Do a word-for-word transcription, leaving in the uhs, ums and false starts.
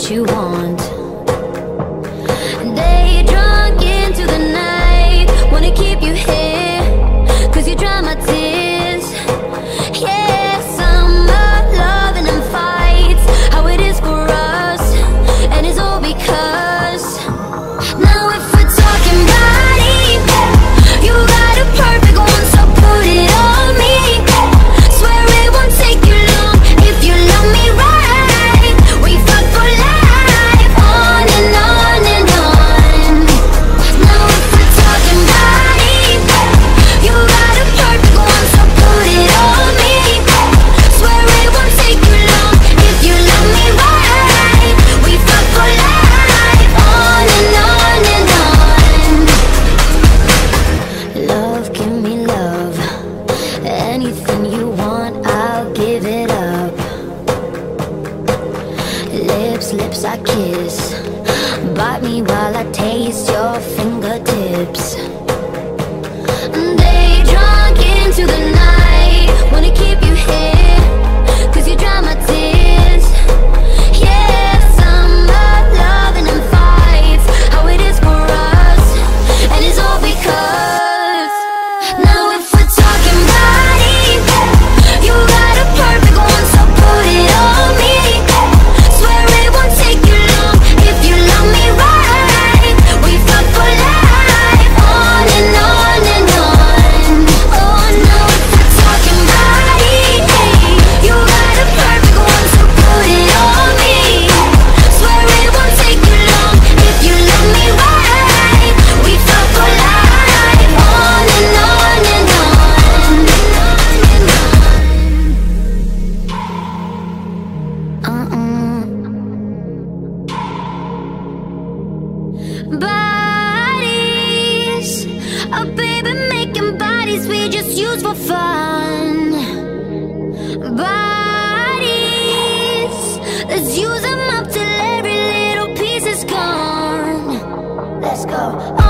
what you want. Day drunk into the night, wanna keep you here, cause you dry my tears. Yeah, summer loving and fights, how it is for us, and it's all because now if we're talking body, you got a perfect one, so put it on me. Swear it won't take you long if you love me right. We fuck for life, on and on and on. Now if we're talking body, you got a perfect one, so put it on me. Swear it won't take you long if you love me right. We fuck for life, on and on and on. Love, give me love, anything you want, I'll give it up. Lips, lips I kiss, bite me while I taste your fingertips. Day drunk into the night, wanna keep you here, cause you dry my tears. Yeah, summer loving and fights, how it is for us, and it's all because now if we're talking body, you got a perfect one, so put it on me. Swear it won't take you long if you love me right. We fuck for life, on and on and on. Oh, now if we're talking body, you got a perfect one, so put it on me. Swear it won't take you long if you love me right. We fuck for life, on and on and on. Uh-uh. Bodies, oh baby, making bodies we just use for fun. Bodies, let's use them up till every little piece is gone. Let's go.